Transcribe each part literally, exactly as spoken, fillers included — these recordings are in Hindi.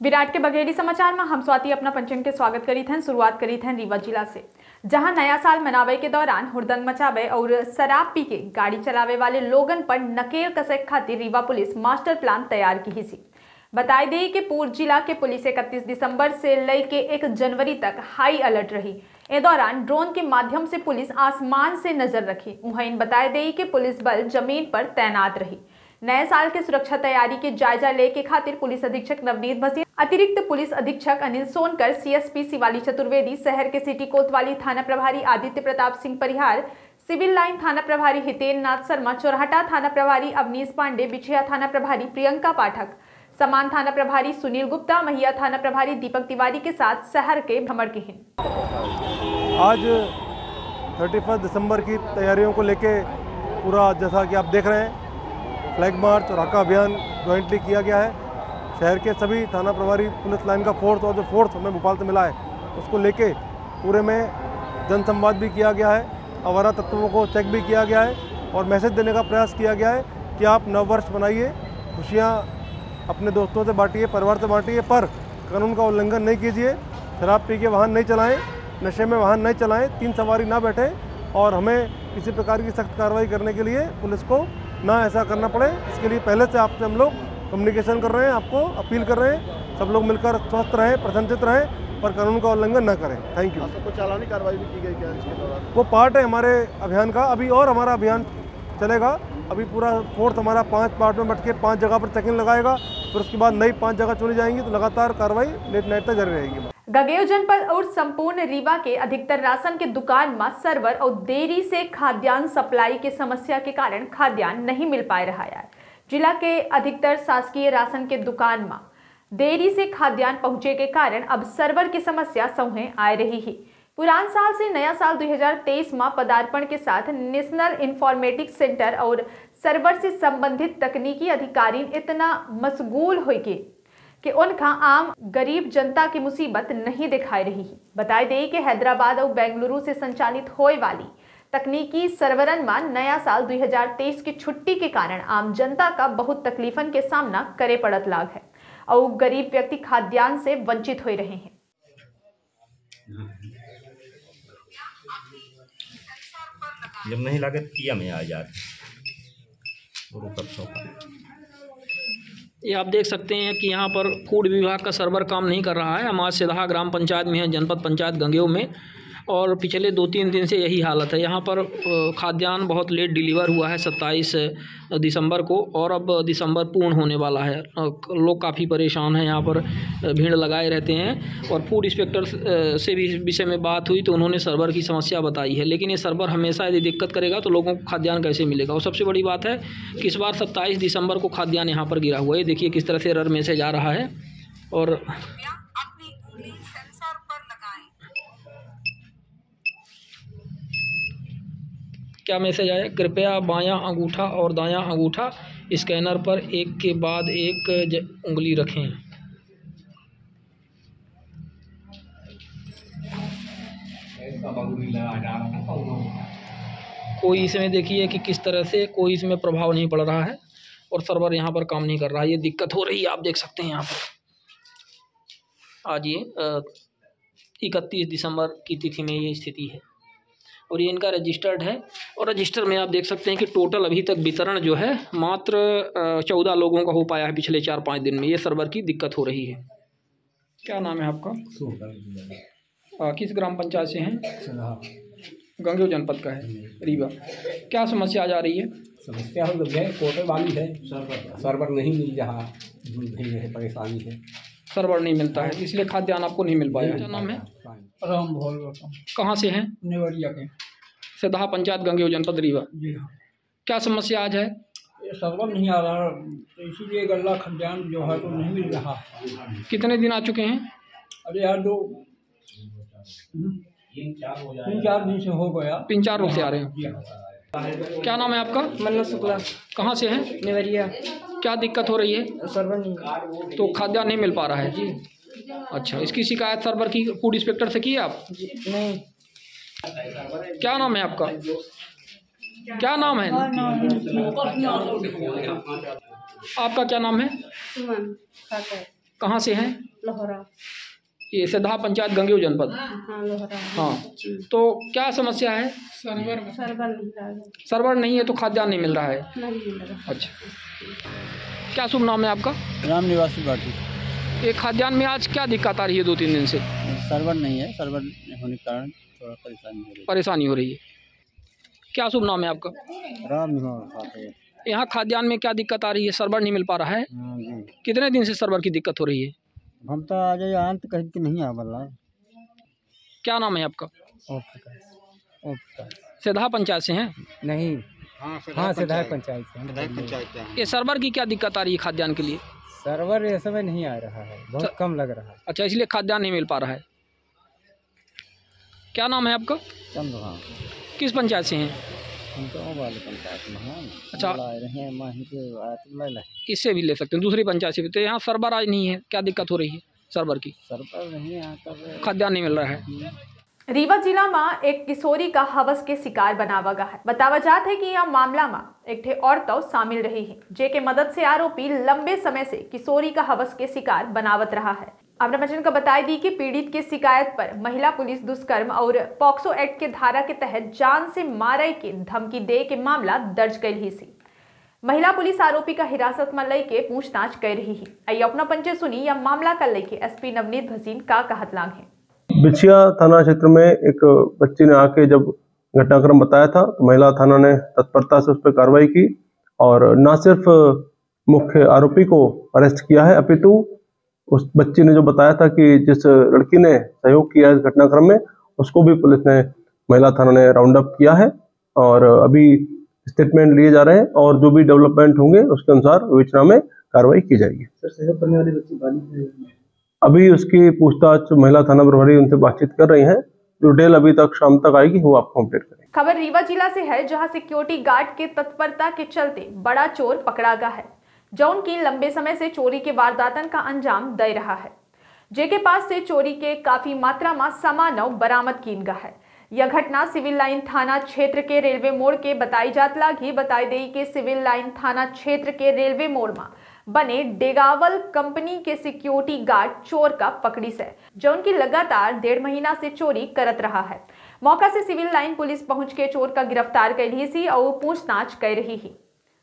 विराट के बघेली समाचार में हम स्वाति अपना पंचन के स्वागत करी थे। शुरुआत करी थे रीवा जिला से, जहां नया साल मनावे के दौरान हुड़दंग मचावे और शराब पी के गाड़ी चलावे वाले लोगन पर नकेल कसे खातिर रीवा पुलिस मास्टर प्लान तैयार की ही। बताई दी कि पूर्व जिला के पुलिस इकतीस दिसंबर से लेके एक जनवरी तक हाई अलर्ट रही। इस दौरान ड्रोन के माध्यम से पुलिस आसमान से नजर रखी। वहीं बताई दी कि पुलिस बल जमीन पर तैनात रही। नए साल के सुरक्षा तैयारी के जायजा लेके खातिर पुलिस अधीक्षक नवनीत भसीन, अतिरिक्त पुलिस अधीक्षक अनिल सोनकर, सीएसपी शिवाली चतुर्वेदी, शहर के सिटी कोतवाली थाना प्रभारी आदित्य प्रताप सिंह परिहार, सिविल लाइन थाना प्रभारी हितेन नाथ शर्मा, चौराहटा थाना प्रभारी अवनीश पांडे, बिछिया थाना प्रभारी प्रियंका पाठक, समान थाना प्रभारी सुनील गुप्ता, महिया थाना प्रभारी दीपक तिवारी के साथ शहर के भ्रमण की हैं। आज इकतीस दिसंबर की तैयारियों को लेके पूरा, जैसा कि आप देख रहे हैं, फ्लैग मार्च और हक्का अभियान ज्वाइंटली किया गया है। शहर के सभी थाना प्रभारी, पुलिस लाइन का फोर्थ और जो फोर्थ हमें भोपाल से मिला है, उसको लेके पूरे में जनसंवाद भी किया गया है। आवारा तत्वों को चेक भी किया गया है और मैसेज देने का प्रयास किया गया है कि आप नव वर्ष मनाइए, खुशियाँ अपने दोस्तों से बांटिए, परिवार से बांटिए, पर कानून का उल्लंघन नहीं कीजिए, शराब पी के वाहन नहीं चलाएं, नशे में वाहन नहीं चलाएं, तीन सवारी ना बैठें और हमें किसी प्रकार की सख्त कार्रवाई करने के लिए पुलिस को ना ऐसा करना पड़े, इसके लिए पहले से आपसे हम लोग कम्युनिकेशन कर रहे हैं, आपको अपील कर रहे हैं, सब लोग मिलकर स्वस्थ रहें, प्रसन्नचित रहें, पर कानून का उल्लंघन न करें। Thank you. सबको चालानी कार्रवाई भी की गई क्या इसके दौरान? वो पार्ट है हमारे अभियान का। अभी और हमारा अभियान चलेगा। अभी पूरा फोर्स हमारा पांच पार्ट में बट के पांच जगह पर चेकिंग लगाएगा, फिर उसके बाद नई पांच जगह चुनी जाएंगी, तो लगातार कार्रवाई लेट नाइट तक जारी रहेगी। गगेव जनपद और संपूर्ण रीवा के अधिकतर राशन के दुकान में सर्वर और देरी से खाद्यान्न सप्लाई के समस्या के कारण खाद्यान्न नहीं मिल पा रहा है। जिला के अधिकतर शासकीय राशन के दुकान में देरी से खाद्यान्न पहुंचे के कारण अब सर्वर की समस्या सौहे आ रही है। पुरान साल से नया साल दो हज़ार तेईस में पदार्पण के साथ नेशनल इंफॉर्मेटिक्स सेंटर और सर्वर से संबंधित तकनीकी अधिकारी इतना मशगूल हो गए कि उनका आम गरीब जनता की मुसीबत नहीं दिखाई रही है। बताई दे कि हैदराबाद और बेंगलुरु से संचालित होने वाली तकनीकी सर्वरन में नया साल दो हज़ार तेईस की छुट्टी के कारण आम जनता का बहुत तकलीफन के सामना करे पड़त लाग है और गरीब व्यक्ति खाद्यान्न से वंचित हो रहे हैं। जब नहीं लागत किया में आ जाते। ये आप देख सकते हैं कि यहाँ पर फूड विभाग का सर्वर काम नहीं कर रहा है। हम आज सिदहा ग्राम पंचायत में है, जनपद पंचायत गंगेव में, और पिछले दो तीन दिन से यही हालत है। यहाँ पर खाद्यान्न बहुत लेट डिलीवर हुआ है सत्ताईस दिसंबर को, और अब दिसंबर पूर्ण होने वाला है। लोग काफ़ी परेशान हैं, यहाँ पर भीड़ लगाए रहते हैं। और फूड इंस्पेक्टर से भी विषय में बात हुई तो उन्होंने सर्वर की समस्या बताई है, लेकिन ये सर्वर हमेशा यदि दिक्कत करेगा तो लोगों को खाद्यान्न कैसे मिलेगा। और सबसे बड़ी बात है कि इस बार सत्ताईस दिसंबर को खाद्यान्न यहाँ पर गिरा हुआ है। देखिए किस तरह से एरर मैसेज आ रहा है। और क्या मैसेज आया? कृपया बायां अंगूठा और दायां अंगूठा स्कैनर पर एक के बाद एक उंगली रखें। कोई इसमें देखिए कि किस तरह से कोई इसमें प्रभाव नहीं पड़ रहा है और सर्वर यहाँ पर काम नहीं कर रहा है। ये दिक्कत हो रही है, आप देख सकते हैं यहाँ पर। आज ये इकतीस दिसंबर की तिथि में ये स्थिति है और ये इनका रजिस्टर्ड है। और रजिस्टर में आप देख सकते हैं कि टोटल अभी तक वितरण जो है मात्र चौदह लोगों का हो पाया है पिछले चार पाँच दिन में। ये सर्वर की दिक्कत हो रही है। क्या नाम है आपका? आ, किस ग्राम पंचायत से हैं? गंगेव जनपद का है, रीवा। क्या समस्या जा रही है? समस्या हो गई है, कोटे वाली है, सर्वर नहीं मिल रहा है, परेशानी है, सर्वर नहीं मिलता है, इसलिए खाद्यान्न आपको नहीं मिल पाया। क्या नाम है? राम भोल। कहाँ से हैं? नेवरिया के। सिदहा पंचायत गंगेव जनपद रीवा। जी हाँ। क्या समस्या आज है? ये सर्वर नहीं आ रहा, तो इसीलिए गल्ला खाद्यान्न जो है तो नहीं मिल रहा। कितने दिन आ चुके हैं? अरे यार दो तीन चार दिन से हो गया। तीन चार रोज से आ रहे हैं। जी हाँ। क्या नाम है आपका? मन्नत शुक्ला। कहाँ से हैं? नेवरिया। क्या दिक्कत हो रही है? सर्वर नहीं, तो खाद्यान्न नहीं मिल पा रहा है जी। अच्छा, इसकी शिकायत सर्वर की फूड इंस्पेक्टर से की है आप? नहीं। क्या नाम है आपका? क्या नाम है? आपका क्या नाम है? सुमन। कहाँ से हैं? लोहरा। ये सिधा पंचायत गंगेऊ जनपद। हाँ लोहरा। हाँ, तो क्या समस्या है? सर्वर सर्वर नहीं रहा है। सर्वर नहीं है तो खाद्यान्न नहीं मिल रहा है? नहीं मिल रहा। अच्छा, क्या शुभ नाम है आपका? राम निवासी बाटी। ये खाद्यान्न में आज क्या दिक्कत आ रही है दो तीन दिन से? सर्वर नहीं है, सर्वर होने के कारण थोड़ा परेशानी हो रही है। परेशानी हो रही है। क्या शुभ नाम है आपका? राम निवासी। यहाँ खाद्यान्न में क्या दिक्कत आ रही है? सर्वर नहीं मिल पा रहा है? हाँ जी। कितने दिन से सर्वर की दिक्कत हो रही है? हम तो आ जाइए अंत कहीं कि नहीं आ रहा है। क्या नाम है आपका? Okay okay. सिधा पंचायत से हैं? नहीं, हाँ सिधा पंचायत से। ये सर्वर की क्या दिक्कत आ रही है खाद्यान्न के लिए? सर्वर ये समय नहीं आ रहा है, बहुत सर... कम लग रहा है। अच्छा, इसलिए खाद्यान्न नहीं मिल पा रहा है। क्या नाम है आपका? चंद्रभान। किस पंचायत से हैं? हम तो वाले पंचायत में हैं। अच्छा, रहे माही के ले ले। इससे भी ले सकते हैं, दूसरी पंचायत से भी। तो यहाँ सर्वर आज नहीं है, क्या दिक्कत हो रही है सर्वर की? सर्वर नहीं आता, खाद्यान्न नहीं मिल रहा है। रीवा जिला में एक किशोरी का हवस के शिकार बनावा गया है। बतावा जात है कि यह मामला में एक ठे औरतों शामिल रही है, जेके मदद से आरोपी लंबे समय से किशोरी का हवस के शिकार बनावत रहा है। अपना बचन का बताई दी कि पीड़ित के शिकायत पर महिला पुलिस दुष्कर्म और पॉक्सो एक्ट के धारा के तहत जान से मारे के धमकी दे के मामला दर्ज कर ही सी। महिला पुलिस आरोपी का हिरासत में लेके पूछताछ कर रही है। आइए अपना पंचे सुनी या मामला का लेके एसपी नवनीत भसीन का कहत लांग है। बिछिया थाना क्षेत्र में एक बच्ची ने आके जब घटनाक्रम बताया था तो महिला थाना ने तत्परता से उस पर कार्रवाई की और न सिर्फ मुख्य आरोपी को अरेस्ट किया है, अपितु उस बच्ची ने जो बताया था कि जिस लड़की ने सहयोग किया इस घटनाक्रम में, उसको भी पुलिस ने महिला थाना ने राउंड अप किया है और अभी स्टेटमेंट लिए जा रहे हैं और जो भी डेवलपमेंट होंगे उसके अनुसार विवेचना में कार्रवाई की जाएगी। सर, सहयोग करने वाली बच्ची बालिग है। अभी उसकी पूछताछ महिला थाना प्रभारी उनसे बातचीत कर रही हैं। जो डिटेल अभी तक शाम तक आएगी वो आपको अपडेट करेंगे। खबर रीवा जिला से है, जहां सिक्योरिटी गार्ड के तत्परता के चलते बड़ा चोर पकड़ा गया है, जौन की लंबे समय से चोरी के वारदातन का अंजाम दे रहा है, जेके पास से चोरी के काफी मात्रा में सामान बरामद किन गया है। यह घटना सिविल लाइन थाना क्षेत्र के रेलवे मोड़ के बताई जात लागी। बताई दी कि सिविल लाइन थाना क्षेत्र के रेलवे मोड़ में बने डेगावल कंपनी के सिक्योरिटी गार्ड चोर का पकड़ी से, जो उनकी लगातार डेढ़ महीना से चोरी करत रहा है। मौका से सिविल लाइन पुलिस पहुंच के चोर का गिरफ्तार कर ली सी और पूछताछ कर रही है।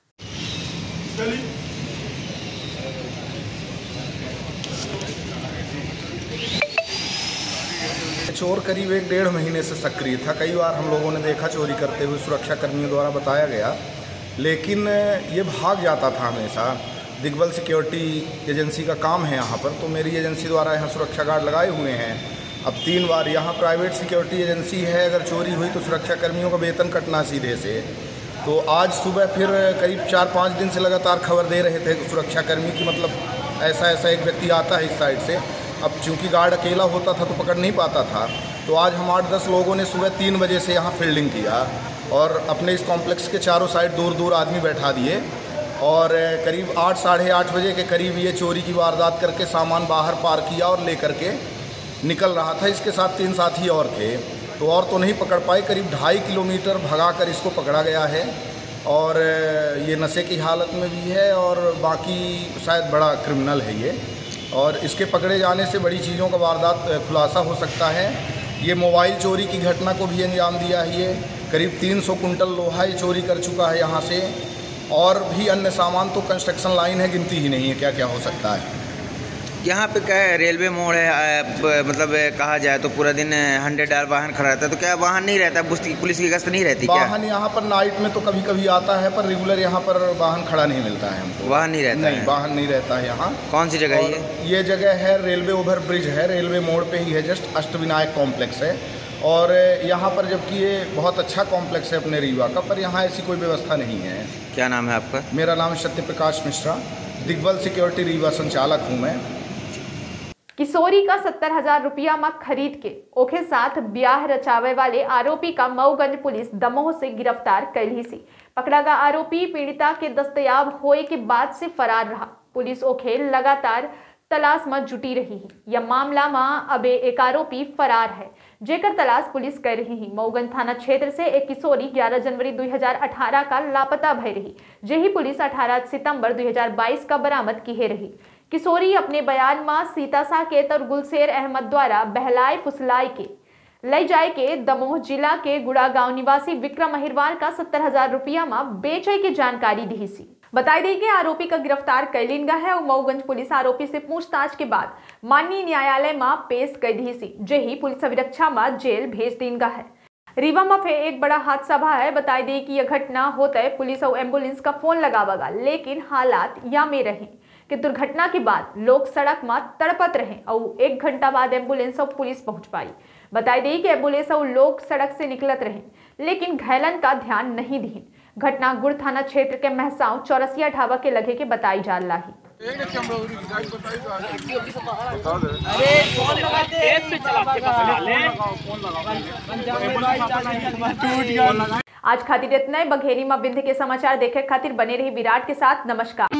चोर करीब एक डेढ़ महीने से सक्रिय था। कई बार हम लोगों ने देखा चोरी करते हुए, सुरक्षा कर्मियों द्वारा बताया गया, लेकिन ये भाग जाता था हमेशा। दिग्बल सिक्योरिटी एजेंसी का काम है यहाँ पर, तो मेरी एजेंसी द्वारा यहाँ सुरक्षा गार्ड लगाए हुए हैं। अब तीन बार यहाँ प्राइवेट सिक्योरिटी एजेंसी है, अगर चोरी हुई तो सुरक्षा कर्मियों का वेतन कटना सीधे से। तो आज सुबह फिर करीब चार पाँच दिन से लगातार खबर दे रहे थे सुरक्षा कर्मी की, मतलब ऐसा ऐसा एक व्यक्ति आता है इस साइड से। अब चूंकि गार्ड अकेला होता था तो पकड़ नहीं पाता था, तो आज हम आठ दस लोगों ने सुबह तीन बजे से यहाँ फील्डिंग किया और अपने इस कॉम्प्लेक्स के चारों साइड दूर दूर आदमी बैठा दिए और करीब आठ साढ़े आठ बजे के करीब ये चोरी की वारदात करके सामान बाहर पार किया और लेकर के निकल रहा था। इसके साथ तीन साथी और थे, तो और तो नहीं पकड़ पाए। करीब ढाई किलोमीटर भगा कर इसको पकड़ा गया है और ये नशे की हालत में भी है और बाकी शायद बड़ा क्रिमिनल है ये, और इसके पकड़े जाने से बड़ी चीज़ों का वारदात खुलासा हो सकता है। ये मोबाइल चोरी की घटना को भी अंजाम दिया है। ये करीब तीन सौ कुंटल लोहा ये चोरी कर चुका है यहाँ से, और भी अन्य सामान तो कंस्ट्रक्शन लाइन है, गिनती ही नहीं है क्या क्या हो सकता है। यहाँ पे क्या है, रेलवे मोड़ है, मतलब कहा जाए तो पूरा दिन हंड्रेड आर वाहन खड़ा रहता है, तो क्या वाहन नहीं रहता, पुलिस की गश्त नहीं रहती क्या? वाहन यहाँ पर नाइट में तो कभी कभी आता है, पर रेगुलर यहाँ पर वाहन खड़ा नहीं मिलता है हमको। वाहन नहीं रहता? नहीं, वाहन नहीं रहता है यहाँ। कौन सी जगह है ये? ये जगह है रेलवे ओवर ब्रिज है, रेलवे मोड़ पे ही है, जस्ट अष्टविनायक कॉम्प्लेक्स है। और यहाँ पर जबकि ये बहुत अच्छा कॉम्प्लेक्स है अपने रीवा का, पर यहाँ ऐसी कोई व्यवस्था नहीं है। क्या नाम है आपका? मेरा नाम सत्य प्रकाश मिश्रा, दिग्बल सिक्योरिटी रीवा संचालक हूँ मैं। किशोरी का सत्तर हजार रुपया में खरीद के ओखे साथ ब्याह रचावे वाले आरोपी का मऊगंज पुलिस दमोह से गिरफ्तार कर ली सी। पकड़ा गया आरोपी पीड़िता के दस्तयाब होए के बाद से फरार रहा। पुलिस ओखे लगातार तलाश में जुटी रही है। यह मामला में अबे एक आरोपी फरार है, जेकर तलाश पुलिस कर रही है। मऊगंज थाना क्षेत्र से एक किशोरी ग्यारह जनवरी दो हज़ार अठारह का लापता भई रही, जेही पुलिस अठारह सितंबर दो हज़ार बाईस का बरामद की रही। किशोरी अपने बयान में सीता साकेत और गुलशेर अहमद द्वारा बहलाए फुसलाए के ले जाए के दमोह जिला के गुड़ा गांव निवासी विक्रम अहिरवार का सत्तर हजार रुपया में बेचे की जानकारी दी सी। बताई दी कि आरोपी का गिरफ्तार कर लीन गया है और मऊगंज पुलिस आरोपी से पूछताछ के बाद माननीय न्यायालय में पेश कर दी सी, जही पुलिस अभिरक्षा में जेल भेज दीन गया है। रीवा में फिर एक बड़ा हादसा भा है। बताई दी कि यह घटना होते पुलिस और एम्बुलेंस का फोन लगावागा, लेकिन हालात या में रहे कि दुर्घटना के बाद लोग सड़क में तड़पत रहे और एक घंटा बाद एम्बुलेंस और पुलिस पहुंच पाई। बताई दी कि एम्बुलेंस और लोग सड़क से निकलत रहे, लेकिन घायलन का ध्यान नहीं दी। घटना गुड़ थाना क्षेत्र के महसाव चौरसिया ढाबा के लगे के बताई जा रही। आज खातिर इतना। बघेरी में बिंद के समाचार देखे खातिर बने रही विराट के साथ। नमस्कार।